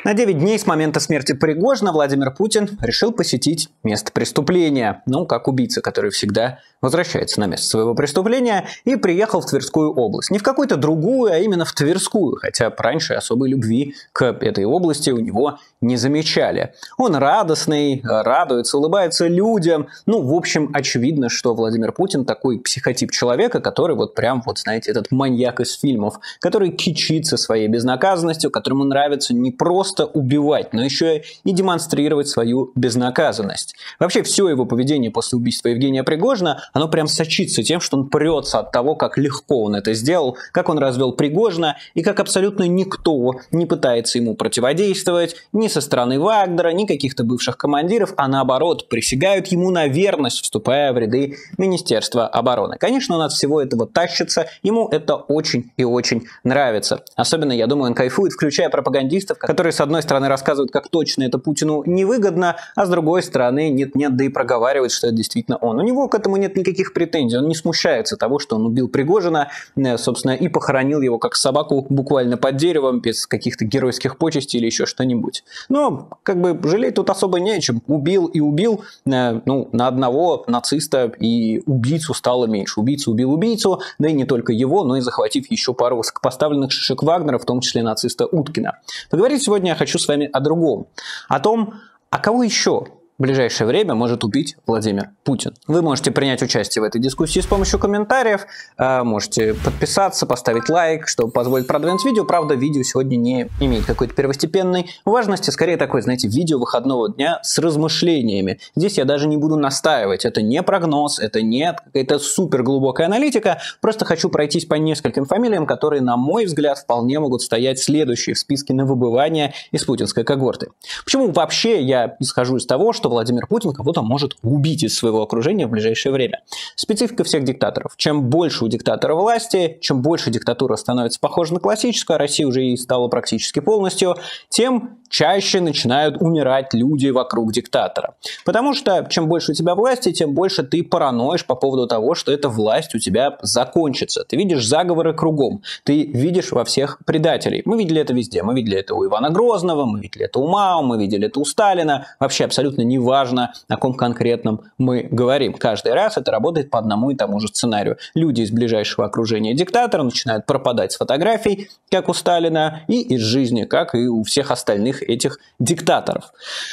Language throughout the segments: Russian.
На 9 дней с момента смерти Пригожина Владимир Путин решил посетить место преступления. Ну, как убийца, который всегда возвращается на место своего преступления, и приехал в Тверскую область. Не в какую-то другую, а именно в Тверскую, хотя раньше особой любви к этой области у него не замечали. Он радостный, радуется, улыбается людям. Ну, в общем, очевидно, что Владимир Путин такой психотип человека, который вот прям, вот знаете, этот маньяк из фильмов, который кичится своей безнаказанностью, которому нравится не просто убивать, но еще и демонстрировать свою безнаказанность. Вообще, все его поведение после убийства Евгения Пригожина, оно прям сочится тем, что он прется от того, как легко он это сделал, как он развел Пригожина, и как абсолютно никто не пытается ему противодействовать, ни со стороны Вагнера, ни каких-то бывших командиров, а наоборот, присягают ему на верность, вступая в ряды Министерства обороны. Конечно, он от всего этого тащится, ему это очень и очень нравится. Особенно, я думаю, он кайфует, включая пропагандистов, которые, с одной стороны, рассказывают, как точно это Путину невыгодно, а с другой стороны, нет-нет, да и проговаривают, что это действительно он. У него к этому нет никаких претензий, он не смущается того, что он убил Пригожина, собственно, и похоронил его как собаку буквально под деревом, без каких-то геройских почестей или еще что-нибудь. Но, как бы, жалеть тут особо не о чем. Убил и убил, ну, на одного нациста и убийцу стало меньше. Убийца убил убийцу, да и не только его, но и захватив еще пару высокопоставленных шишек Вагнера, в том числе нациста Уткина. Поговорить сегодня я хочу с вами о другом. О том, а кого еще в ближайшее время может убить Владимир Путин. Вы можете принять участие в этой дискуссии с помощью комментариев, можете подписаться, поставить лайк, чтобы позволить продвинуть видео. Правда, видео сегодня не имеет какой-то первостепенной важности, скорее такое, знаете, видео выходного дня с размышлениями. Здесь я даже не буду настаивать, это не прогноз, это не какая-то супер глубокая аналитика, просто хочу пройтись по нескольким фамилиям, которые, на мой взгляд, вполне могут стоять следующие в списке на выбывание из путинской когорты. Почему вообще я исхожу из того, что Владимир Путин кого-то может убить из своего окружения в ближайшее время? Специфика всех диктаторов. Чем больше у диктатора власти, чем больше диктатура становится похожа на классическую, а Россия уже и стала практически полностью, тем чаще начинают умирать люди вокруг диктатора. Потому что чем больше у тебя власти, тем больше ты параноишь по поводу того, что эта власть у тебя закончится. Ты видишь заговоры кругом, ты видишь во всех предателей. Мы видели это везде. Мы видели это у Ивана Грозного, мы видели это у Мао, мы видели это у Сталина. Вообще абсолютно неважно, о ком конкретном мы говорим. Каждый раз это работает по одному и тому же сценарию. Люди из ближайшего окружения диктатора начинают пропадать с фотографий, как у Сталина, и из жизни, как и у всех остальных этих диктаторов.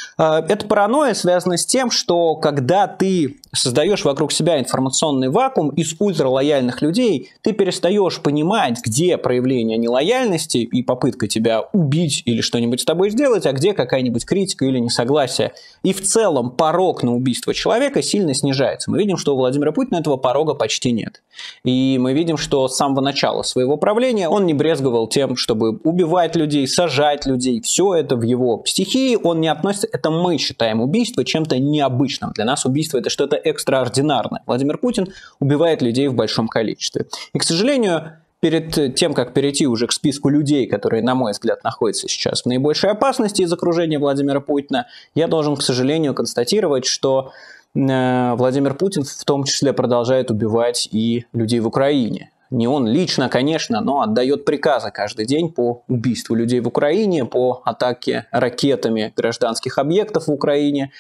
Эта паранойя связана с тем, что когда ты создаешь вокруг себя информационный вакуум из ультралояльных людей, ты перестаешь понимать, где проявление нелояльности и попытка тебя убить или что-нибудь с тобой сделать, а где какая-нибудь критика или несогласие. И в целом порог на убийство человека сильно снижается. Мы видим, что у Владимира Путина этого порога почти нет. И мы видим, что с самого начала своего правления он не брезговал тем, чтобы убивать людей, сажать людей. Все это в его стихии, он не относится, это мы считаем убийство чем-то необычным. Для нас убийство это что-то экстраординарное. Владимир Путин убивает людей в большом количестве. И, к сожалению, перед тем, как перейти уже к списку людей, которые, на мой взгляд, находятся сейчас в наибольшей опасности из окружения Владимира Путина, я должен, к сожалению, констатировать, что Владимир Путин в том числе продолжает убивать и людей в Украине. Не он лично, конечно, но отдает приказы каждый день по убийству людей в Украине, по атаке ракетами гражданских объектов в Украине,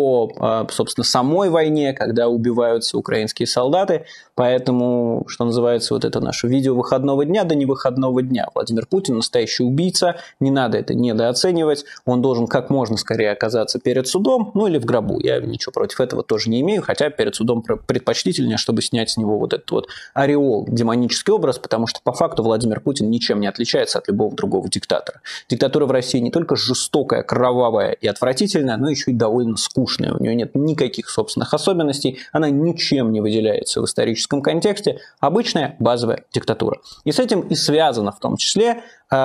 по, собственно, самой войне, когда убиваются украинские солдаты. Поэтому, что называется, вот это наше видео выходного дня, да не выходного дня. Владимир Путин настоящий убийца, не надо это недооценивать. Он должен как можно скорее оказаться перед судом, ну или в гробу. Я ничего против этого тоже не имею, хотя перед судом предпочтительнее, чтобы снять с него вот этот вот ореол демонический образ, потому что по факту Владимир Путин ничем не отличается от любого другого диктатора. Диктатура в России не только жестокая, кровавая и отвратительная, но еще и довольно скучная. У нее нет никаких собственных особенностей, она ничем не выделяется в историческом контексте. Обычная базовая диктатура. И с этим и связана в том числе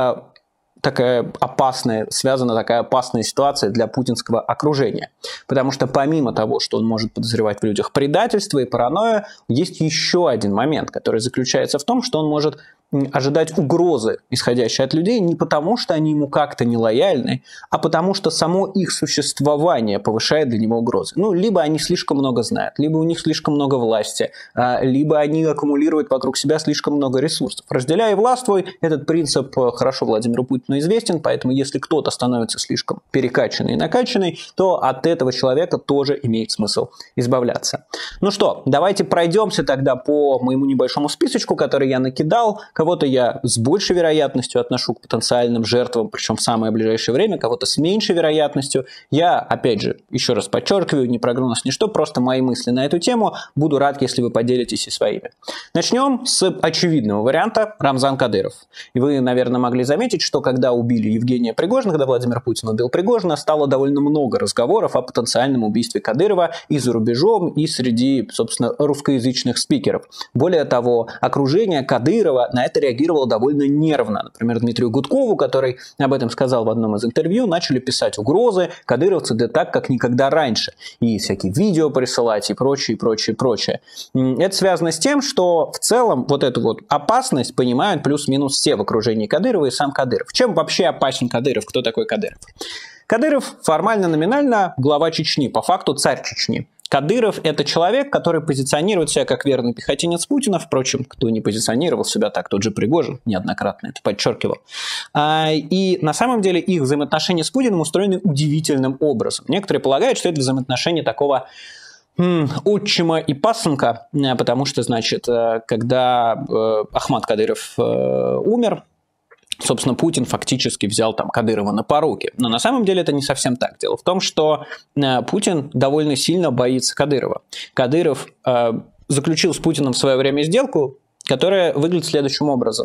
такая опасная ситуация для путинского окружения. Потому что помимо того, что он может подозревать в людях предательство и паранойю, есть еще один момент, который заключается в том, что он может ожидать угрозы, исходящей от людей, не потому, что они ему как-то не лояльны, а потому, что само их существование повышает для него угрозы. Ну, либо они слишком много знают, либо у них слишком много власти, либо они аккумулируют вокруг себя слишком много ресурсов. «Разделяй и властвуй» — этот принцип хорошо Владимиру Путину известен, поэтому если кто-то становится слишком перекачанный и накачанный, то от этого человека тоже имеет смысл избавляться. Ну что, давайте пройдемся тогда по моему небольшому списочку, который я накидал. Кого-то я с большей вероятностью отношу к потенциальным жертвам, причем в самое ближайшее время, кого-то с меньшей вероятностью. Я, опять же, еще раз подчеркиваю, не прогноз, ничто, просто мои мысли на эту тему. Буду рад, если вы поделитесь и своими. Начнем с очевидного варианта — Рамзан Кадыров. И вы, наверное, могли заметить, что когда убили Евгения Пригожина, когда Владимир Путин убил Пригожина, стало довольно много разговоров о потенциальном убийстве Кадырова и за рубежом, и среди, собственно, русскоязычных спикеров. Более того, окружение Кадырова на это реагировало довольно нервно. Например, Дмитрию Гудкову, который об этом сказал в одном из интервью, начали писать угрозы кадыровцы, да так, как никогда раньше. И всякие видео присылать, и прочее, прочее, прочее. Это связано с тем, что в целом вот эту вот опасность понимают плюс-минус все в окружении Кадырова и сам Кадыров. Чем вообще опасен Кадыров? Кто такой Кадыров? Кадыров формально-номинально глава Чечни, по факту царь Чечни. Кадыров – это человек, который позиционирует себя как верный пехотинец Путина. Впрочем, кто не позиционировал себя так, тот же Пригожин неоднократно это подчеркивал. И на самом деле их взаимоотношения с Путиным устроены удивительным образом. Некоторые полагают, что это взаимоотношения такого отчима и пасынка, потому что, значит, когда Ахмад Кадыров умер, собственно, Путин фактически взял там Кадырова на поруки. Но на самом деле это не совсем так. Дело в том, что Путин довольно сильно боится Кадырова. Кадыров заключил с Путиным в свое время сделку, которая выглядит следующим образом.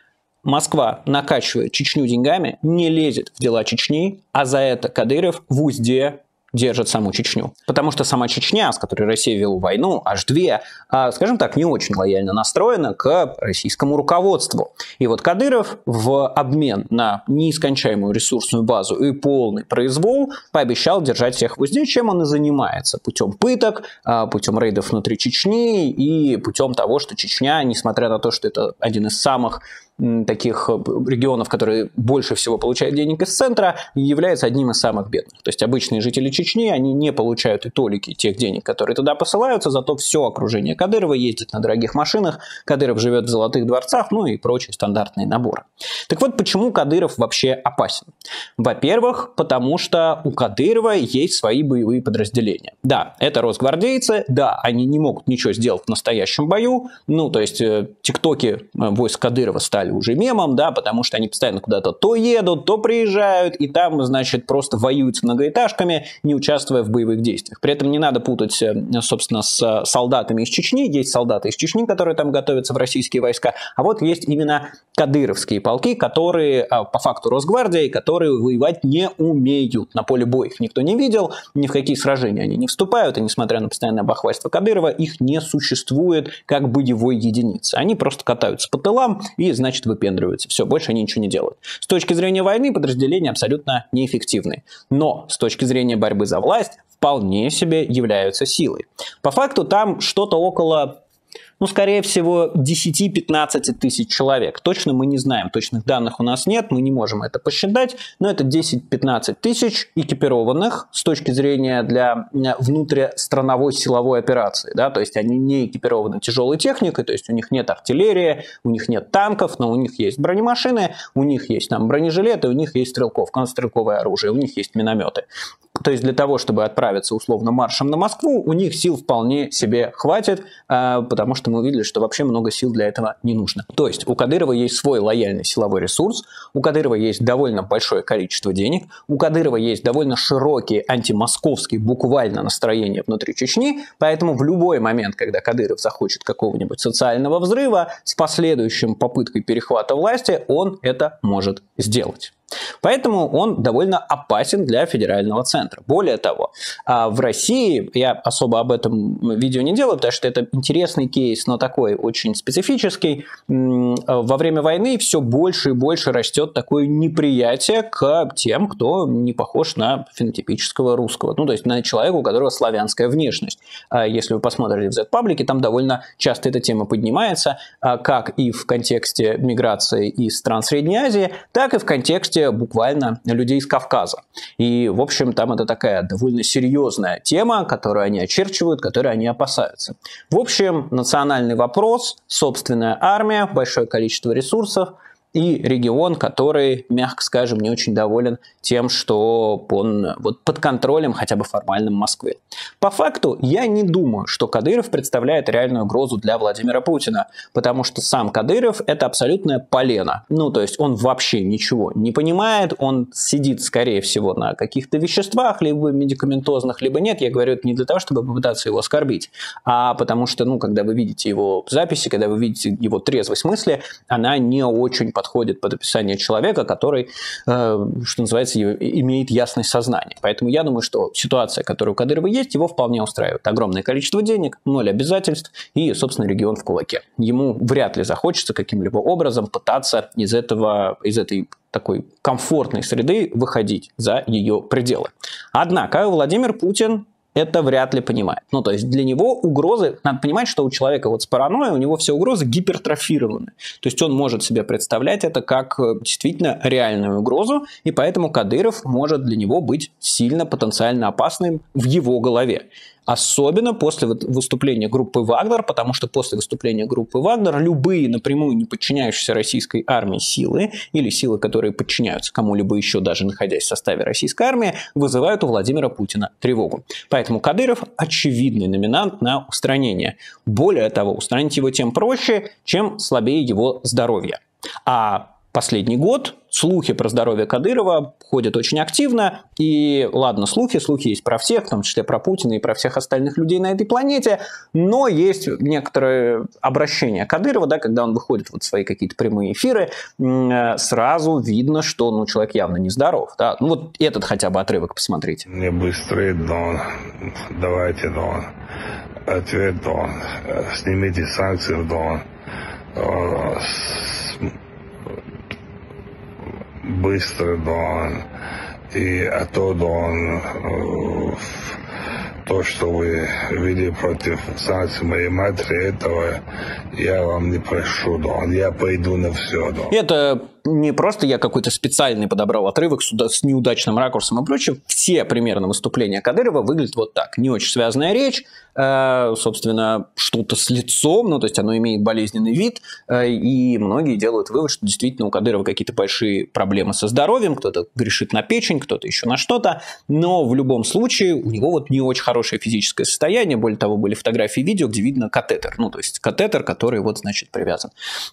Москва накачивает Чечню деньгами, не лезет в дела Чечни, а за это Кадыров в узде держит саму Чечню. Потому что сама Чечня, с которой Россия вела войну, аж две, скажем так, не очень лояльно настроена к российскому руководству. И вот Кадыров в обмен на неискончаемую ресурсную базу и полный произвол пообещал держать всех в узде, чем он и занимается. Путем пыток, путем рейдов внутри Чечни и путем того, что Чечня, несмотря на то, что это один из самых таких регионов, которые больше всего получают денег из центра, является одним из самых бедных. То есть обычные жители Чечни, они не получают и толики тех денег, которые туда посылаются, зато все окружение Кадырова ездит на дорогих машинах, Кадыров живет в золотых дворцах, ну и прочие стандартные наборы. Так вот, почему Кадыров вообще опасен? Во-первых, потому что у Кадырова есть свои боевые подразделения. Да, это росгвардейцы, да, они не могут ничего сделать в настоящем бою, ну, то есть тиктоки войск Кадырова стали уже мемом, да, потому что они постоянно куда-то то едут, то приезжают, и там, значит, просто воюют с многоэтажками, не участвуя в боевых действиях. При этом не надо путать, собственно, с солдатами из Чечни. Есть солдаты из Чечни, которые там готовятся в российские войска, а вот есть именно кадыровские полки, которые по факту Росгвардии, которые воевать не умеют. На поле боя их никто не видел, ни в какие сражения они не вступают, и несмотря на постоянное бахвальство Кадырова, их не существует как боевой единицы. Они просто катаются по тылам и, значит, выпендриваются. Все, больше они ничего не делают. С точки зрения войны подразделения абсолютно неэффективны. Но с точки зрения борьбы за власть вполне себе являются силой. По факту там что-то около, скорее всего, 10-15 тысяч человек. Точно мы не знаем, точных данных у нас нет, мы не можем это посчитать, но это 10-15 тысяч экипированных с точки зрения для внутристрановой силовой операции. Да? То есть они не экипированы тяжелой техникой, то есть у них нет артиллерии, у них нет танков, но у них есть бронемашины, у них есть там бронежилеты, у них есть стрелковое оружие, у них есть минометы. То есть для того, чтобы отправиться условно маршем на Москву, у них сил вполне себе хватит, потому что мы увидели, что вообще много сил для этого не нужно. То есть у Кадырова есть свой лояльный силовой ресурс, у Кадырова есть довольно большое количество денег, у Кадырова есть довольно широкие антимосковские буквально настроения внутри Чечни, поэтому в любой момент, когда Кадыров захочет какого-нибудь социального взрыва с последующим попыткой перехвата власти, он это может сделать. Поэтому он довольно опасен для федерального центра. Более того, в России, я особо об этом видео не делаю, потому что это интересный кейс, но такой очень специфический. Во время войны все больше и больше растет такое неприятие к тем, кто не похож на фенотипического русского. Ну, то есть на человека, у которого славянская внешность. Если вы посмотрите в Z-паблике, там довольно часто эта тема поднимается, как и в контексте миграции из стран Средней Азии, так и в контексте буквально людей из Кавказа. И, в общем, там это такая довольно серьезная тема, которую они очерчивают, которой они опасаются. В общем, национальный вопрос, собственная армия, большое количество ресурсов и регион, который, мягко скажем, не очень доволен тем, что он вот под контролем хотя бы формальным Москвы. По факту, я не думаю, что Кадыров представляет реальную угрозу для Владимира Путина, потому что сам Кадыров – это абсолютное полено. Ну, то есть он вообще ничего не понимает, он сидит, скорее всего, на каких-то веществах, либо медикаментозных, либо нет. Я говорю это не для того, чтобы попытаться его оскорбить, а потому что, ну, когда вы видите его записи, когда вы видите его трезвость мысли, она не очень подходит под описание человека, который, что называется, имеет ясность сознания. Поэтому я думаю, что ситуация, которая у Кадырова есть, его вполне устраивает. Огромное количество денег, 0 обязательств и, собственно, регион в кулаке. Ему вряд ли захочется каким-либо образом пытаться из этой такой комфортной среды выходить за ее пределы. Однако Владимир Путин это вряд ли понимает. Ну, то есть для него угрозы, надо понимать, что у человека вот с паранойей, у него все угрозы гипертрофированы. То есть он может себе представлять это как действительно реальную угрозу, и поэтому Кадыров может для него быть сильно потенциально опасным в его голове. Особенно после выступления группы «Вагнер», потому что после выступления группы «Вагнер» любые напрямую не подчиняющиеся российской армии силы или силы, которые подчиняются кому-либо еще, даже находясь в составе российской армии, вызывают у Владимира Путина тревогу. Поэтому Кадыров – очевидный номинант на устранение. Более того, устранить его тем проще, чем слабее его здоровье. А последний год слухи про здоровье Кадырова ходят очень активно. И ладно, слухи есть про всех, в том числе про Путина и про всех остальных людей на этой планете, но есть некоторые обращения Кадырова, да, когда он выходит в свои какие-то прямые эфиры, сразу видно, что человек явно нездоров. Да? Ну вот этот хотя бы отрывок посмотрите. Не быстрее, Дон. Давайте, Дон. Ответ, Дон. Снимите санкции, Дон. Быстро, Дон. То, что вы вели против санкций моей матери, этого я вам не прошу, Дон. Я пойду на все, Дон. Это не просто я какой-то специальный подобрал отрывок с неудачным ракурсом и прочее. Все примерно выступления Кадырова выглядят вот так. Не очень связанная речь, собственно, что-то с лицом, ну, то есть оно имеет болезненный вид, и многие делают вывод, что действительно у Кадырова какие-то большие проблемы со здоровьем, кто-то грешит на печень, кто-то еще на что-то, но в любом случае у него вот не очень хорошее физическое состояние, более того, были фотографии и видео, где видно катетер, ну, то есть катетер, который вот, значит, привязан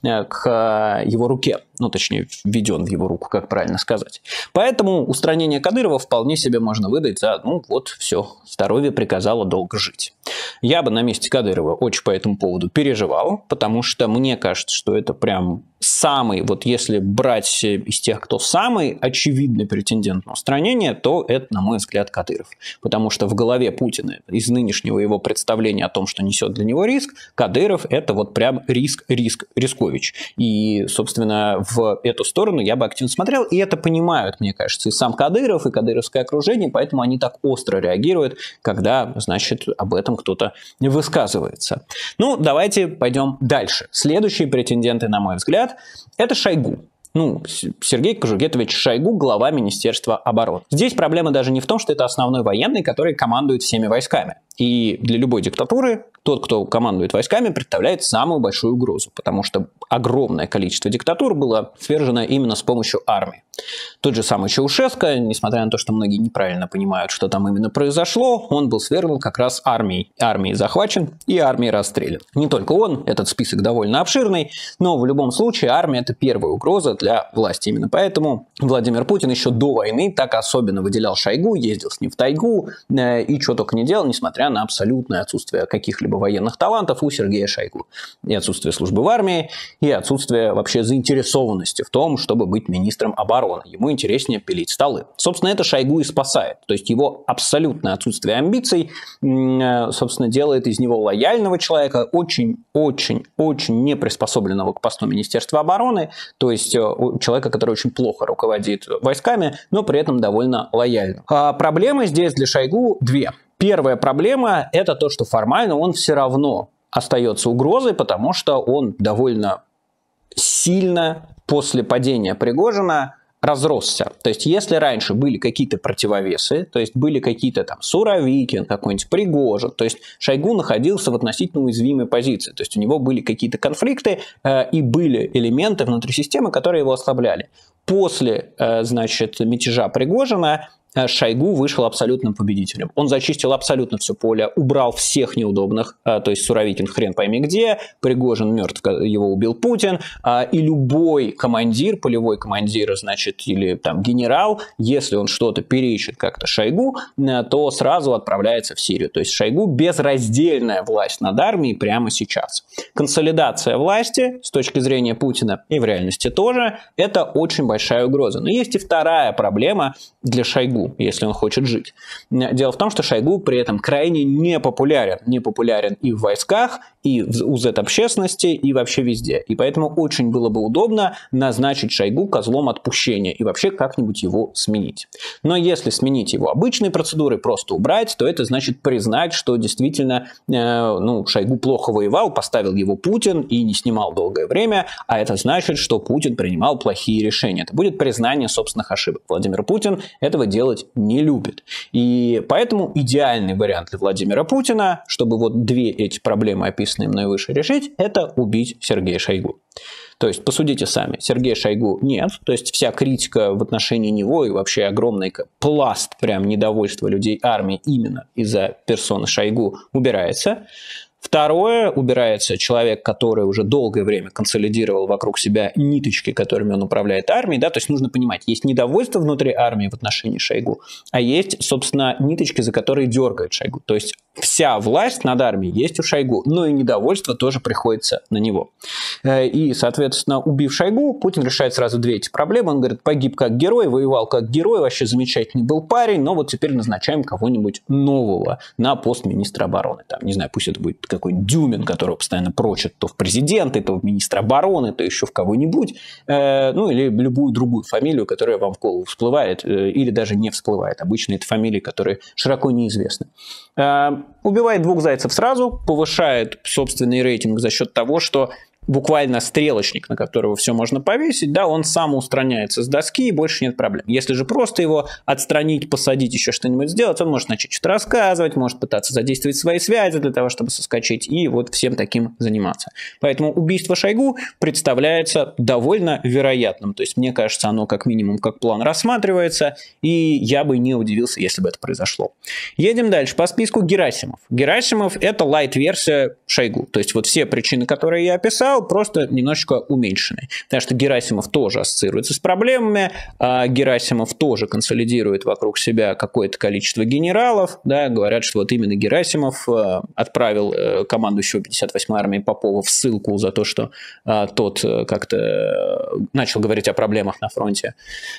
к его руке, ну, точнее, введен в его руку, как правильно сказать. Поэтому устранение Кадырова вполне себе можно выдать за, ну, вот, все, здоровье приказало долго жить. Я бы на месте Кадырова очень по этому поводу переживал, потому что мне кажется, что это прям самый, вот если брать из тех, кто самый очевидный претендент на устранение, то это, на мой взгляд, Кадыров. Потому что в голове Путина из нынешнего его представления о том, что несет для него риск, Кадыров – это вот прям рискович. И, собственно, в эту сторону я бы активно смотрел, и это понимают, мне кажется, и сам Кадыров, и кадыровское окружение, поэтому они так остро реагируют, когда, значит, об этом кто-то высказывается. Ну, давайте пойдем дальше. Следующие претенденты, на мой взгляд, это Шойгу. Ну, Сергей Кожугетович Шойгу, глава Министерства обороны. Здесь проблема даже не в том, что это основной военный, который командует всеми войсками. И для любой диктатуры тот, кто командует войсками, представляет самую большую угрозу, потому что огромное количество диктатур было свержено именно с помощью армии. Тот же самый Чаушеско, несмотря на то, что многие неправильно понимают, что там именно произошло, он был свергнут как раз армией. Армией захвачен и армией расстрелян. Не только он, этот список довольно обширный, но в любом случае армия – это первая угроза для власти. Именно поэтому Владимир Путин еще до войны так особенно выделял Шойгу, ездил с ним в тайгу и что только не делал, несмотря несмотря на абсолютное отсутствие каких-либо военных талантов у Сергея Шойгу. И отсутствие службы в армии, и отсутствие вообще заинтересованности в том, чтобы быть министром обороны. Ему интереснее пилить столы. Собственно, это Шойгу и спасает. То есть его абсолютное отсутствие амбиций, собственно, делает из него лояльного человека, очень-очень-очень не приспособленного к посту Министерства обороны, то есть человека, который очень плохо руководит войсками, но при этом довольно лояльным. Проблемы здесь для Шойгу две. Первая проблема – это то, что формально он все равно остается угрозой, потому что он довольно сильно после падения Пригожина разросся. То есть, если раньше были какие-то противовесы, то есть были какие-то там Суровикин, какой-нибудь Пригожин, то есть Шойгу находился в относительно уязвимой позиции. То есть у него были какие-то конфликты и были элементы внутри системы, которые его ослабляли. После, значит, мятежа Пригожина Шойгу вышел абсолютным победителем. Он зачистил абсолютно все поле, убрал всех неудобных, то есть Суровикин хрен пойми где, Пригожин мертв, его убил Путин, и любой командир, полевой командир, значит, или там генерал, если он что-то перечит как-то Шойгу, то сразу отправляется в Сирию. То есть Шойгу безраздельная власть над армией прямо сейчас. Консолидация власти с точки зрения Путина и в реальности тоже, это очень большая угроза. Но есть и вторая проблема для Шойгу, если он хочет жить. Дело в том, что Шойгу при этом крайне непопулярен. Непопулярен и в войсках, и у Z-общественности, и вообще везде. И поэтому очень было бы удобно назначить Шойгу козлом отпущения и вообще как-нибудь его сменить. Но если сменить его обычной процедурой, просто убрать, то это значит признать, что действительно Шойгу плохо воевал, поставил его Путин и не снимал долгое время, а это значит, что Путин принимал плохие решения. Это будет признание собственных ошибок. Владимир Путин этого делать не любит. И поэтому идеальный вариант для Владимира Путина, чтобы вот две эти проблемы, описанные мной выше, решить, это убить Сергея Шойгу. То есть, посудите сами, Сергея Шойгу нет, то есть вся критика в отношении него и вообще огромный пласт прям недовольства людей армии именно из-за персоны Шойгу убирается. Второе, убирается человек, который уже долгое время консолидировал вокруг себя ниточки, которыми он управляет армией. Да? То есть нужно понимать, есть недовольство внутри армии в отношении Шойгу, а есть, собственно, ниточки, за которые дергает Шойгу. То есть вся власть над армией есть у Шойгу, но и недовольство тоже приходится на него. И, соответственно, убив Шойгу, Путин решает сразу две эти проблемы. Он говорит, погиб как герой, воевал как герой, вообще замечательный был парень, но вот теперь назначаем кого-нибудь нового на пост министра обороны. Там, не знаю, пусть это будет какой-нибудь Дюмин, которого постоянно прочат то в президенты, то в министра обороны, то еще в кого-нибудь, или любую другую фамилию, которая вам в голову всплывает или даже не всплывает. Обычно это фамилии, которые широко неизвестны. Убивает двух зайцев сразу, повышает собственный рейтинг за счет того, что буквально стрелочник, на которого все можно повесить, да, он сам устраняется с доски и больше нет проблем. Если же просто его отстранить, посадить, еще что-нибудь сделать, он может начать что-то рассказывать, может пытаться задействовать свои связи для того, чтобы соскочить, и вот всем таким заниматься. Поэтому убийство Шойгу представляется довольно вероятным. То есть, мне кажется, оно как минимум как план рассматривается, и я бы не удивился, если бы это произошло. Едем дальше. По списку Герасимов. Герасимов – это лайт-версия Шойгу. То есть, вот все причины, которые я описал, просто немножечко уменьшены. Потому что Герасимов тоже ассоциируется с проблемами, Герасимов тоже консолидирует вокруг себя какое-то количество генералов. Да, говорят, что вот именно Герасимов отправил командующего 58-й армии Попова в ссылку за то, что тот как-то начал говорить о проблемах на фронте.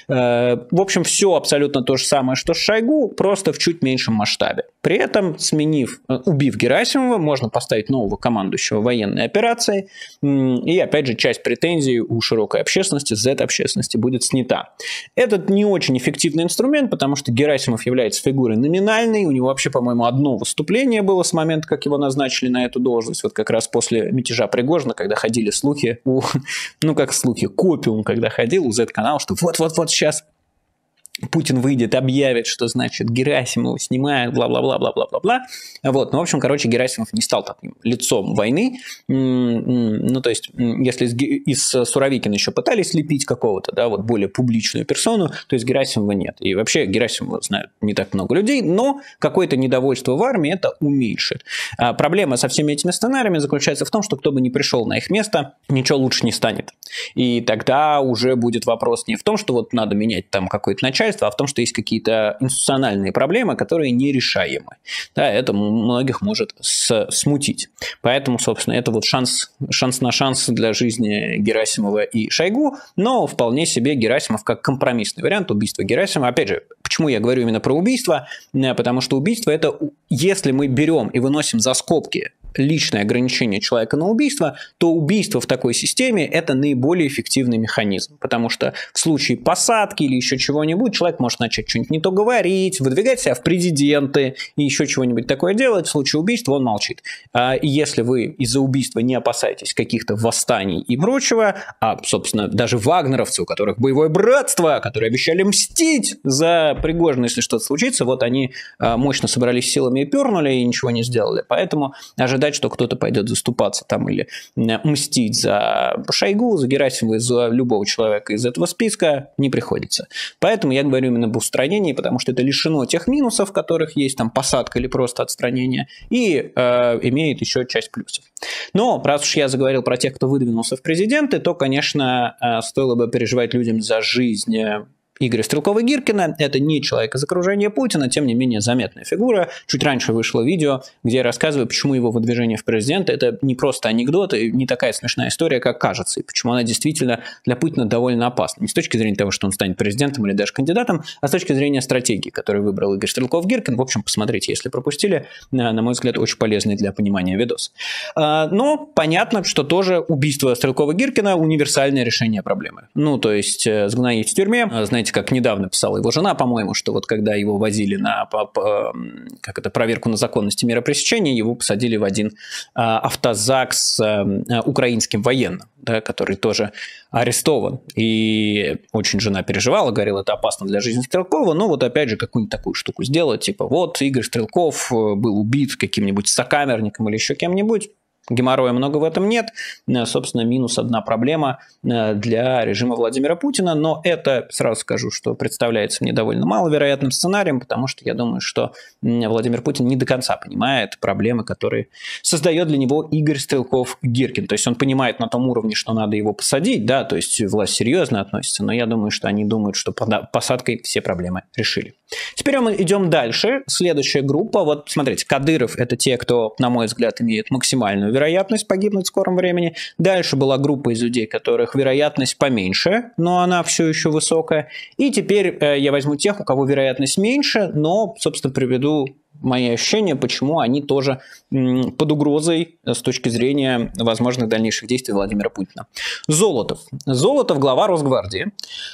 В общем, все абсолютно то же самое, что с Шойгу, просто в чуть меньшем масштабе. При этом, убив Герасимова, можно поставить нового командующего военной операцией, и, опять же, часть претензий у широкой общественности, Z-общественности будет снята. Этот не очень эффективный инструмент, потому что Герасимов является фигурой номинальной. У него вообще, по-моему, одно выступление было с момента, как его назначили на эту должность. Вот как раз после мятежа Пригожина, когда ходили слухи, Копиум, когда ходил у Z-канала, что вот-вот-вот сейчас Путин выйдет, объявит, что, значит, Герасимова снимают, бла-бла-бла-бла-бла-бла-бла. Вот, в общем, Герасимов не стал таким лицом войны. То есть, если из Суровикина еще пытались слепить какого-то, да, вот более публичную персону, то есть Герасимова нет. И вообще Герасимова знают не так много людей, но какое-то недовольство в армии это уменьшит. Проблема со всеми этими сценариями заключается в том, что кто бы ни пришел на их место, ничего лучше не станет. И тогда уже будет вопрос не в том, что вот надо менять там какое-то начальство, начальства, а в том, что есть какие-то институциональные проблемы, которые нерешаемы. Да, это многих может смутить. Поэтому, собственно, это вот шанс на шанс для жизни Герасимова и Шойгу, но вполне себе Герасимов как компромиссный вариант убийства Герасимова. Опять же, почему я говорю именно про убийство? Потому что убийство – это, если мы берем и выносим за скобки личное ограничение человека на убийство, то убийство в такой системе – это наиболее эффективный механизм. Потому что в случае посадки или еще чего-нибудь человек может начать что-нибудь не то говорить, выдвигать себя в президенты и еще чего-нибудь такое делать. В случае убийства он молчит. И если вы из-за убийства не опасаетесь каких-то восстаний и прочего, а, собственно, даже вагнеровцы, у которых боевое братство, которые обещали мстить за Пригожина, если что-то случится, вот они мощно собрались силами и пернули, и ничего не сделали. Поэтому ожидать, что кто-то пойдет заступаться там или мстить за Шойгу, за Герасимова, за любого человека из этого списка не приходится. Поэтому я говорю именно об устранении, потому что это лишено тех минусов, в которых есть там посадка или просто отстранение, и имеет еще часть плюсов. Но раз уж я заговорил про тех, кто выдвинулся в президенты, то, конечно, стоило бы переживать людям за жизнь Игоря Стрелкова-Гиркина. Это не человек из окружения Путина, тем не менее заметная фигура. Чуть раньше вышло видео, где я рассказываю, почему его выдвижение в президенты – это не просто анекдот, и не такая смешная история, как кажется, и почему она действительно для Путина довольно опасна. Не с точки зрения того, что он станет президентом или даже кандидатом, а с точки зрения стратегии, которую выбрал Игорь Стрелков-Гиркин. В общем, посмотрите, если пропустили, на мой взгляд, очень полезный для понимания видос. Но понятно, что тоже убийство Стрелкова-Гиркина – универсальное решение проблемы. Ну, то есть сгноить в тюрьме, знаете, как недавно писала его жена, по-моему, что вот когда его возили на проверку на законность меры пресечения, его посадили в один автозак с украинским военным, да, который тоже арестован. И очень жена переживала, говорила, это опасно для жизни Стрелкова, но вот опять же какую-нибудь такую штуку сделать, типа вот Игорь Стрелков был убит каким-нибудь сокамерником или еще кем-нибудь. Геморроя много в этом нет. Собственно, минус одна проблема для режима Владимира Путина. Но это, сразу скажу, что представляется мне довольно маловероятным сценарием, потому что я думаю, что Владимир Путин не до конца понимает проблемы, которые создает для него Игорь Стрелков-Гиркин. То есть он понимает на том уровне, что надо его посадить, да, то есть власть серьезно относится, но я думаю, что они думают, что посадкой все проблемы решили. Теперь мы идем дальше. Следующая группа. Вот смотрите, Кадыров – это те, кто, на мой взгляд, имеет максимальную вероятность погибнуть в скором времени. Дальше была группа из людей, которых вероятность поменьше, но она все еще высокая. И теперь я возьму тех, у кого вероятность меньше, но, собственно, приведу мои ощущения, почему они тоже под угрозой с точки зрения возможных дальнейших действий Владимира Путина. Золотов. Золотов – глава Росгвардии.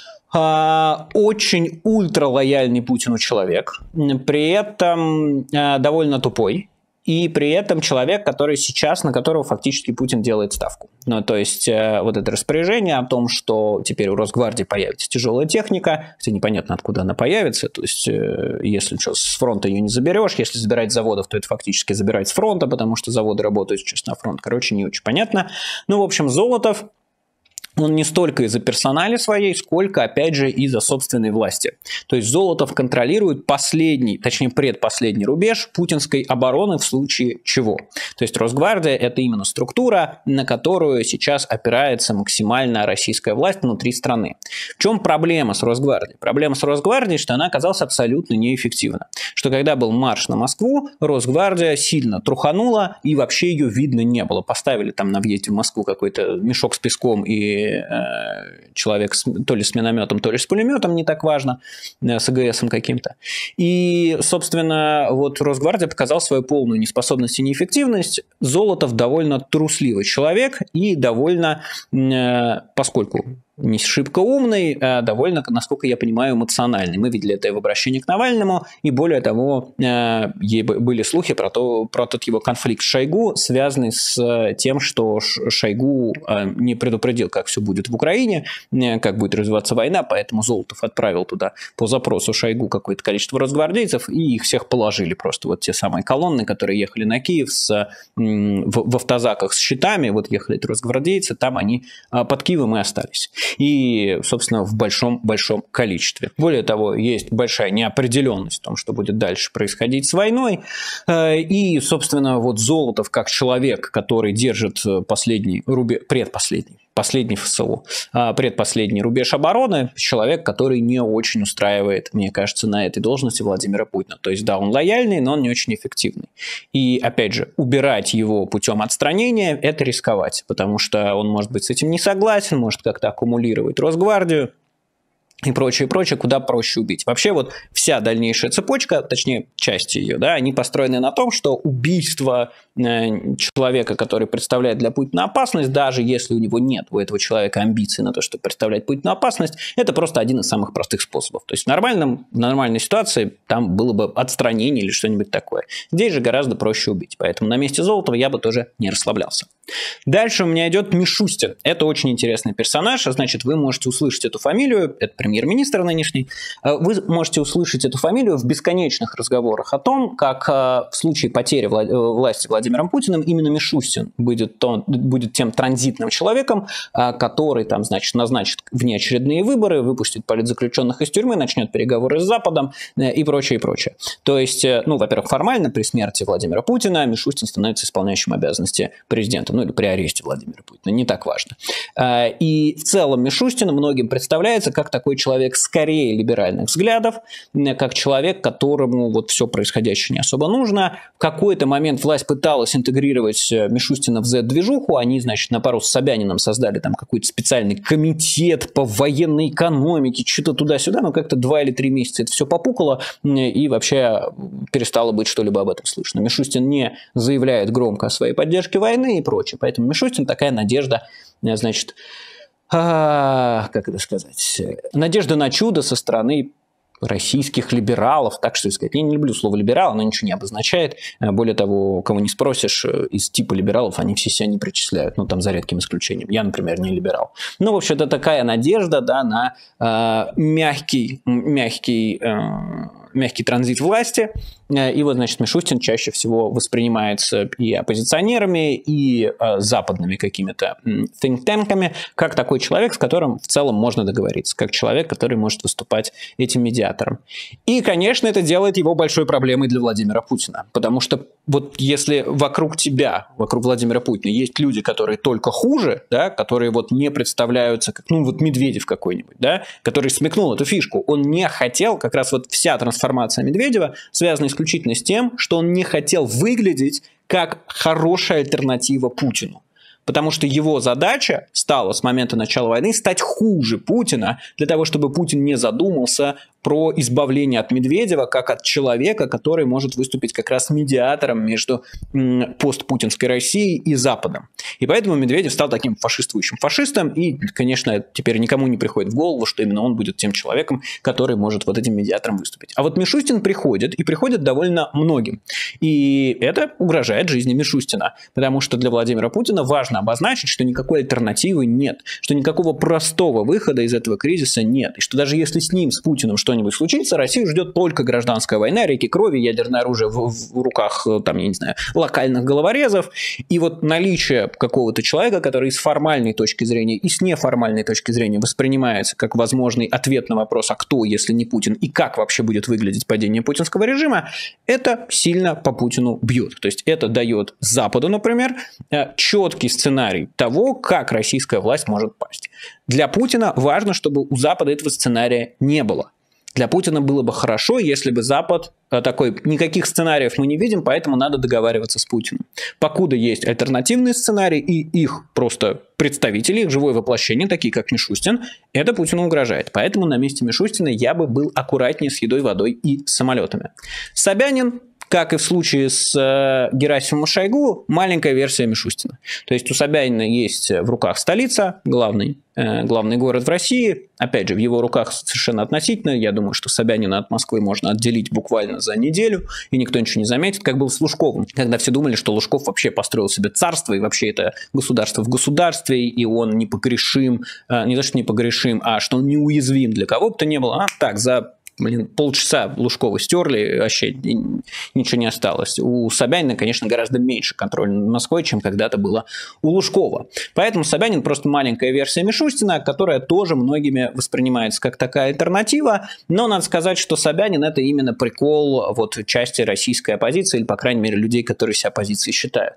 Очень ультралояльный Путину человек, при этом довольно тупой, и при этом человек, который сейчас, на которого фактически Путин делает ставку. Ну, то есть вот это распоряжение о том, что теперь у Росгвардии появится тяжелая техника, хотя непонятно, откуда она появится, то есть если что, с фронта ее не заберешь, если забирать с заводов, то это фактически забирать с фронта, потому что заводы работают сейчас на фронт, короче, не очень понятно. Ну, в общем, Золотов, он не столько из-за персонали своей, сколько, опять же, из-за собственной власти. То есть Золотов контролирует последний, точнее предпоследний рубеж путинской обороны в случае чего. То есть Росгвардия – это именно структура, на которую сейчас опирается максимально российская власть внутри страны. В чем проблема с Росгвардией? Проблема с Росгвардией, что она оказалась абсолютно неэффективна. Что когда был марш на Москву, Росгвардия сильно труханула, и вообще ее видно не было. Поставили там на въезде в Москву какой-то мешок с песком и человек то ли с минометом, то ли с пулеметом, не так важно, с АГСом каким-то. И, собственно, вот Росгвардия показала свою полную неспособность и неэффективность. Золотов довольно трусливый человек и довольно, поскольку не шибко умный, а довольно, насколько я понимаю, эмоциональный. Мы видели это и в обращении к Навальному, и более того, были слухи про тот его конфликт с Шойгу, связанный с тем, что Шойгу не предупредил, как все будет в Украине, как будет развиваться война, поэтому Золотов отправил туда по запросу Шойгу какое-то количество росгвардейцев, и их всех положили просто. Вот те самые колонны, которые ехали на Киев в автозаках с щитами, вот ехали эти росгвардейцы, там они под Киевом и остались. И, собственно, в большом-большом количестве. Более того, есть большая неопределенность в том, что будет дальше происходить с войной. И, собственно, вот Золотов как человек, который держит предпоследний последний ФСУ, предпоследний рубеж обороны, человек, который не очень устраивает, мне кажется, на этой должности Владимира Путина. То есть, да, он лояльный, но он не очень эффективный. И, опять же, убирать его путем отстранения – это рисковать, потому что он может быть с этим не согласен, может как-то аккумулировать Росгвардию и прочее, куда проще убить. Вообще вот вся дальнейшая цепочка, точнее части ее, да, они построены на том, что убийство человека, который представляет для Путина опасность, даже если у него нет у этого человека амбиций на то, чтобы представлять Путину опасность, это просто один из самых простых способов. То есть в нормальной ситуации там было бы отстранение или что-нибудь такое. Здесь же гораздо проще убить. Поэтому на месте Золотова я бы тоже не расслаблялся. Дальше у меня идет Мишустин. Это очень интересный персонаж. Значит, вы можете услышать эту фамилию. Это премьер-министр нынешний. Вы можете услышать эту фамилию в бесконечных разговорах о том, как в случае потери власти Владимиром Путиным именно Мишустин будет тем транзитным человеком, который там, значит, назначит внеочередные выборы, выпустит политзаключенных из тюрьмы, начнет переговоры с Западом и прочее, прочее. То есть, во-первых, формально при смерти Владимира Путина Мишустин становится исполняющим обязанности президента. Или при аресте Владимира Путина, не так важно. И в целом Мишустин многим представляется как такой человек скорее либеральных взглядов, как человек, которому вот все происходящее не особо нужно. В какой-то момент власть пыталась интегрировать Мишустина в Z-движуху, они, значит, на пару с Собяниным создали там какой-то специальный комитет по военной экономике, что-то туда-сюда, но как-то 2 или 3 месяца это все попукало, и вообще перестало быть что-либо об этом слышно. Мишустин не заявляет громко о своей поддержке войны и прочее. Поэтому Мишустин такая надежда, значит, как это сказать, надежда на чудо со стороны российских либералов, так что сказать. Я не люблю слово либерал, оно ничего не обозначает. Более того, кого не спросишь из типа либералов, они все себя не причисляют, там за редким исключением. Я, например, не либерал. В общем, это такая надежда, да, на мягкий транзит власти. И вот, значит, Мишустин чаще всего воспринимается и оппозиционерами, и западными какими-то think-tank'ами, как такой человек, с которым в целом можно договориться, как человек, который может выступать этим медиатором. И, конечно, это делает его большой проблемой для Владимира Путина, потому что вот если вокруг тебя, вокруг Владимира Путина есть люди, которые только хуже, да, которые вот не представляются, как, Медведев какой-нибудь, да, который смекнул эту фишку, он не хотел, как раз вот вся трансформация Медведева связана исключительно с тем, что он не хотел выглядеть как хорошая альтернатива Путину. Потому что его задача стала с момента начала войны стать хуже Путина, для того, чтобы Путин не задумался про избавление от Медведева как от человека, который может выступить как раз медиатором между постпутинской Россией и Западом. И поэтому Медведев стал таким фашистующим фашистом, и, конечно, теперь никому не приходит в голову, что именно он будет тем человеком, который может вот этим медиатором выступить. А вот Мишустин приходит, и приходит довольно многим. И это угрожает жизни Мишустина, потому что для Владимира Путина важно обозначить, что никакой альтернативы нет, что никакого простого выхода из этого кризиса нет, и что даже если с ним, с Путиным, что-нибудь случится, Россию ждет только гражданская война, реки крови, ядерное оружие в руках, там, я не знаю, локальных головорезов, и вот наличие какого-то человека, который с формальной точки зрения и с неформальной точки зрения воспринимается как возможный ответ на вопрос, а кто, если не Путин, и как вообще будет выглядеть падение путинского режима, это сильно по Путину бьет. То есть это дает Западу, например, четкий сценарий того, как российская власть может пасть. Для Путина важно, чтобы у Запада этого сценария не было. Для Путина было бы хорошо, если бы Запад такой, никаких сценариев мы не видим, поэтому надо договариваться с Путиным. Покуда есть альтернативные сценарии и их просто представители, их живое воплощение, такие как Мишустин, это Путину угрожает. Поэтому на месте Мишустина я бы был аккуратнее с едой, водой и самолетами. Собянин, как и в случае с Герасимовым и Шойгу, маленькая версия Мишустина. То есть у Собянина есть в руках столица, главный город в России. Опять же, в его руках совершенно относительно. Я думаю, что Собянина от Москвы можно отделить буквально за неделю, и никто ничего не заметит, как был с Лужковым. Когда все думали, что Лужков вообще построил себе царство, и вообще это государство в государстве, и он непогрешим, не то что непогрешим, а что он неуязвим для кого бы то ни было. Так, за полчаса Лужкова стерли, вообще ничего не осталось. У Собянина, конечно, гораздо меньше контроля над Москвой, чем когда-то было у Лужкова. Поэтому Собянин просто маленькая версия Мишустина, которая тоже многими воспринимается как такая альтернатива. Но надо сказать, что Собянин – это именно прикол вот части российской оппозиции, или, по крайней мере, людей, которые себя оппозицией считают.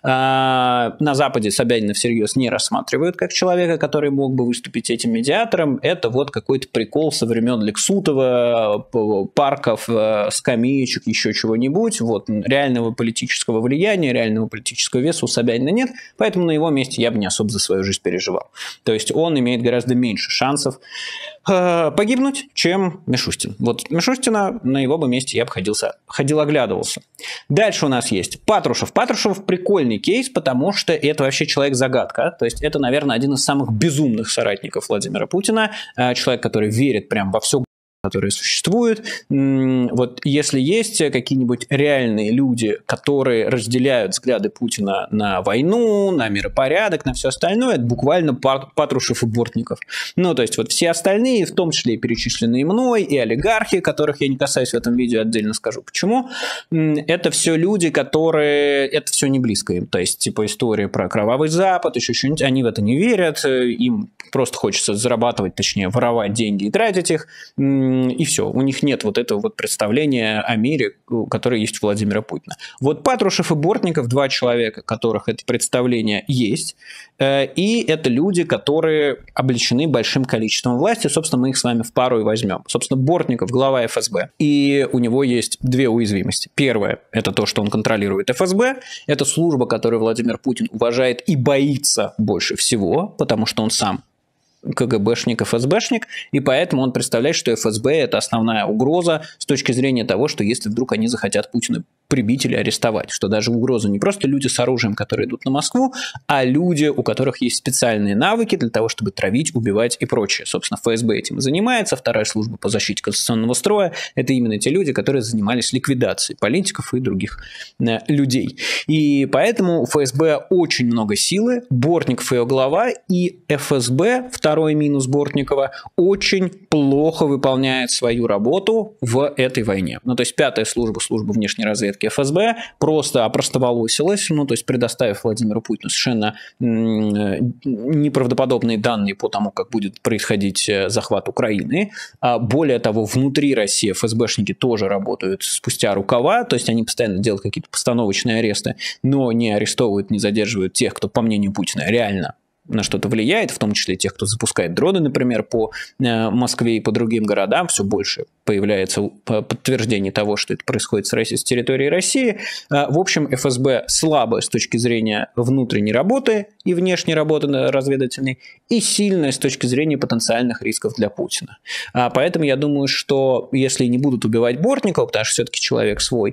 На Западе Собянина всерьез не рассматривают как человека, который мог бы выступить этим медиатором. Это вот какой-то прикол со времен Лексутова, парков, скамеечек, еще чего-нибудь. Вот. Реального политического влияния, реального политического веса у Собянина нет, поэтому на его месте я бы не особо за свою жизнь переживал. То есть он имеет гораздо меньше шансов погибнуть, чем Мишустин. Вот Мишустина на его бы месте я бы ходил оглядывался. Дальше у нас есть Патрушев. Патрушев прикольный кейс, потому что это вообще человек-загадка. То есть это, наверное, один из самых безумных соратников Владимира Путина. Человек, который верит прям во все, которые существуют. Вот если есть какие-нибудь реальные люди, которые разделяют взгляды Путина на войну, на миропорядок, на все остальное, это буквально Патрушев и Бортников. Ну, то есть вот все остальные, в том числе и перечисленные мной, и олигархи, которых я не касаюсь в этом видео, отдельно скажу почему, это все люди, которые... Это все не близко им. То есть типа история про Кровавый Запад, еще что-нибудь, они в это не верят, им просто хочется зарабатывать, точнее, воровать деньги и тратить их, и все. У них нет вот этого вот представления о мире, которое есть у Владимира Путина. Вот Патрушев и Бортников – два человека, у которых это представление есть, и это люди, которые облечены большим количеством власти. Собственно, мы их с вами в пару и возьмем. Собственно, Бортников – глава ФСБ, и у него есть две уязвимости. Первое – это то, что он контролирует ФСБ. Это служба, которую Владимир Путин уважает и боится больше всего, потому что он сам КГБшник, ФСБшник, и поэтому он представляет, что ФСБ – это основная угроза с точки зрения того, что если вдруг они захотят Путина прибить или арестовать, что даже угроза не просто люди с оружием, которые идут на Москву, а люди, у которых есть специальные навыки для того, чтобы травить, убивать и прочее. Собственно, ФСБ этим и занимается. Вторая служба по защите конституционного строя – это именно те люди, которые занимались ликвидацией политиков и других людей. И поэтому у ФСБ очень много силы, Бортников ее глава, и ФСБ, второй минус Бортникова, очень плохо выполняет свою работу в этой войне. Ну, то есть пятая служба, служба внешней разведки ФСБ, просто опростоволосилась, ну, то есть предоставив Владимиру Путину совершенно неправдоподобные данные по тому, как будет происходить захват Украины. Более того, внутри России ФСБшники тоже работают спустя рукава, то есть они постоянно делают какие-то постановочные аресты, но не арестовывают, не задерживают тех, кто, по мнению Путина, реально на что-то влияет, в том числе тех, кто запускает дроны, например, по Москве и по другим городам. Все больше появляется подтверждение того, что это происходит с территории России. В общем, ФСБ слабая с точки зрения внутренней работы и внешней работы разведывательной, и сильная с точки зрения потенциальных рисков для Путина. Поэтому я думаю, что если не будут убивать Бортникова, потому что все-таки человек свой,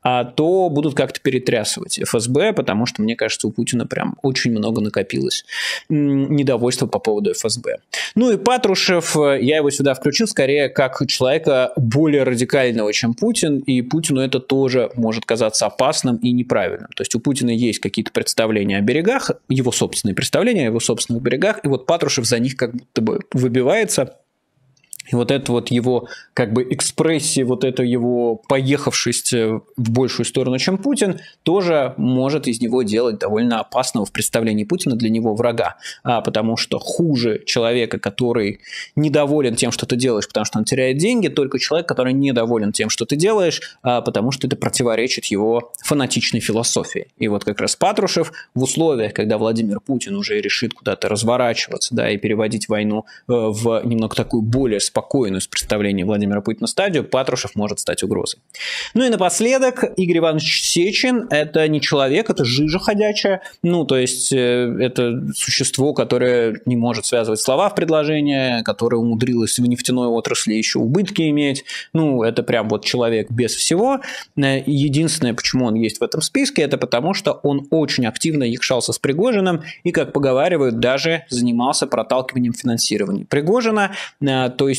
то будут как-то перетрясывать ФСБ, потому что, мне кажется, у Путина прям очень много накопилось недовольства по поводу ФСБ. Ну и Патрушев, я его сюда включил скорее как человека более радикального, чем Путин, и Путину это тоже может казаться опасным и неправильным. То есть у Путина есть какие-то представления о берегах, его собственные представления о его собственных берегах, и вот Патрушев за них как будто бы выбивается. И вот это вот его как бы экспрессия, вот это его поехавшесть в большую сторону, чем Путин, тоже может из него делать довольно опасного в представлении Путина для него врага. Потому что хуже человека, который недоволен тем, что ты делаешь, потому что он теряет деньги, только человек, который недоволен тем, что ты делаешь, потому что это противоречит его фанатичной философии. И вот как раз Патрушев в условиях, когда Владимир Путин уже решит куда-то разворачиваться, да, и переводить войну в немного такую более спокойную с представлением Владимира Путина стадию, Патрушев может стать угрозой. Ну и напоследок, Игорь Иванович Сечин – это не человек, это жижа ходячая, ну то есть это существо, которое не может связывать слова в предложение, которое умудрилось в нефтяной отрасли еще убытки иметь, ну это прям вот человек без всего. Единственное, почему он есть в этом списке, это потому, что он очень активно якшался с Пригожиным и, как поговаривают, даже занимался проталкиванием финансирования Пригожина, то есть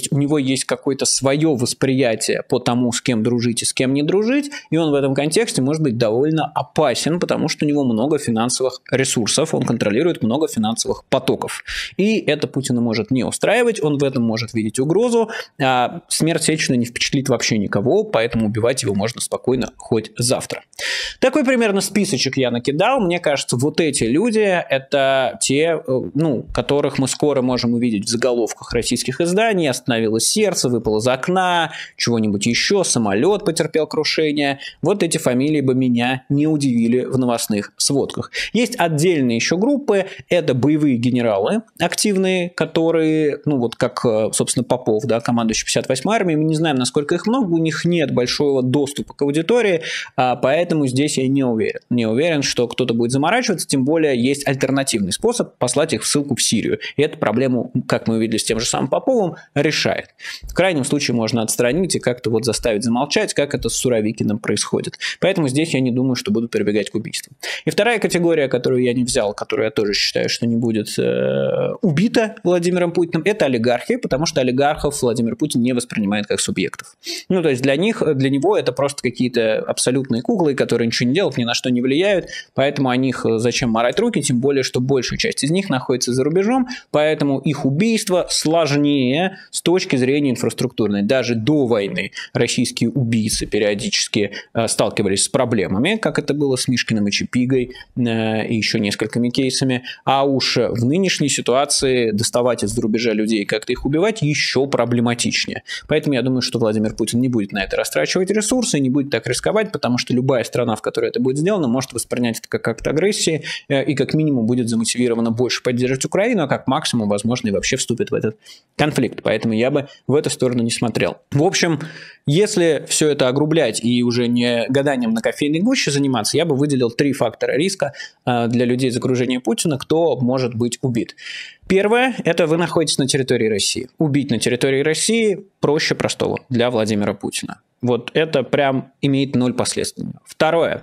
есть у него есть какое-то свое восприятие по тому, с кем дружить и с кем не дружить, и он в этом контексте может быть довольно опасен, потому что у него много финансовых ресурсов, он контролирует много финансовых потоков. И это Путина может не устраивать, он в этом может видеть угрозу, а смерть Сечина не впечатлит вообще никого, поэтому убивать его можно спокойно хоть завтра. Такой примерно списочек я накидал. Мне кажется, вот эти люди – это те, которых мы скоро можем увидеть в заголовках российских изданий. Остановилось сердце, выпало из окна, чего-нибудь еще, самолет потерпел крушение. Вот эти фамилии бы меня не удивили в новостных сводках. Есть отдельные еще группы, это боевые генералы активные, которые, как, собственно, Попов, да, командующий 58-й армией, мы не знаем, насколько их много, у них нет большого доступа к аудитории, поэтому здесь я не уверен. Не уверен, что кто-то будет заморачиваться, тем более есть альтернативный способ послать их в ссылку в Сирию. И эту проблему, как мы увидели с тем же самым Поповым, решает. В крайнем случае можно отстранить и как-то заставить замолчать, как это с Суровикиным происходит. Поэтому здесь я не думаю, что будут прибегать к убийству. И вторая категория, которую я не взял, которую я тоже считаю, что не будет убита Владимиром Путиным, это олигархи, потому что олигархов Владимир Путин не воспринимает как субъектов. То есть для него это просто какие-то абсолютные куклы, которые ничего не делают, ни на что не влияют, поэтому о них зачем морать руки, тем более, что большая часть из них находится за рубежом, поэтому их убийство сложнее с точки зрения инфраструктурной. Даже до войны российские убийцы периодически сталкивались с проблемами, как это было с Мишкиным и Чапигой и еще несколькими кейсами, а уж в нынешней ситуации доставать из-за рубежа людей и как-то их убивать еще проблематичнее. Поэтому я думаю, что Владимир Путин не будет на это растрачивать ресурсы, не будет так рисковать, потому что любая страна, в которой это будет сделано, может воспринять это как акт агрессии и как минимум будет замотивирована больше поддерживать Украину, а как максимум, возможно, и вообще вступит в этот конфликт. Поэтому я бы в эту сторону не смотрел. В общем, если все это огрублять и уже не гаданием на кофейной гуще заниматься, я бы выделил 3 фактора риска для людей из окружения Путина, кто может быть убит. Первое – это вы находитесь на территории России. Убить на территории России проще простого для Владимира Путина. Вот это прям имеет 0 последствий. Второе.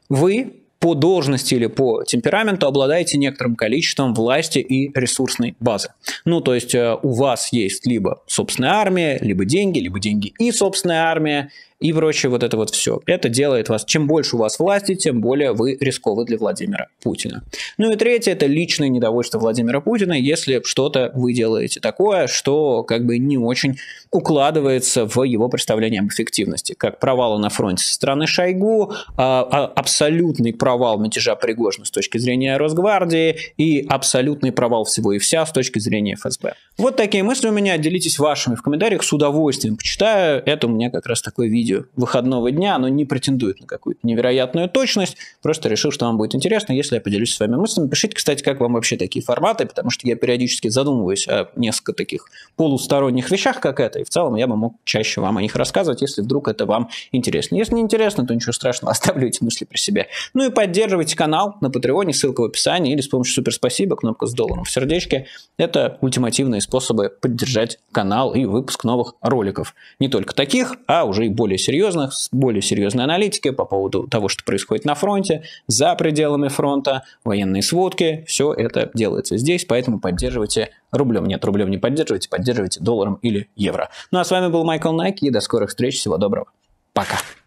Вы по должности или по темпераменту обладаете некоторым количеством власти и ресурсной базы. То есть у вас есть либо собственная армия, либо деньги и собственная армия, и прочее вот это вот все. Это делает вас, чем больше у вас власти, тем более вы рисковы для Владимира Путина. И третье – это личное недовольство Владимира Путина, если что-то вы делаете такое, что не очень укладывается в его представление об эффективности. Как провалы на фронте со стороны Шойгу, абсолютный провал мятежа Пригожина с точки зрения Росгвардии и абсолютный провал всего и вся с точки зрения ФСБ. Вот такие мысли у меня. Делитесь вашими в комментариях, с удовольствием почитаю. Это у меня как раз такое видео выходного дня, оно не претендует на какую-то невероятную точность, просто решил, что вам будет интересно, если я поделюсь с вами мыслями. Пишите, кстати, как вам вообще такие форматы, потому что я периодически задумываюсь о несколько таких полусторонних вещах, как это, и в целом я бы мог чаще вам о них рассказывать, если вдруг это вам интересно. Если не интересно, то ничего страшного, оставлю эти мысли при себе. И поддерживайте канал на Патреоне, ссылка в описании, или с помощью суперспасибо, кнопка с долларом в сердечке. Это ультимативные способы поддержать канал и выпуск новых роликов. Не только таких, а уже и более серьезных, с более серьезной аналитикой по поводу того, что происходит на фронте, за пределами фронта, военные сводки, все это делается здесь, поэтому поддерживайте рублем. Нет, рублем не поддерживайте, поддерживайте долларом или евро. А с вами был Майкл Найк, и до скорых встреч, всего доброго, пока.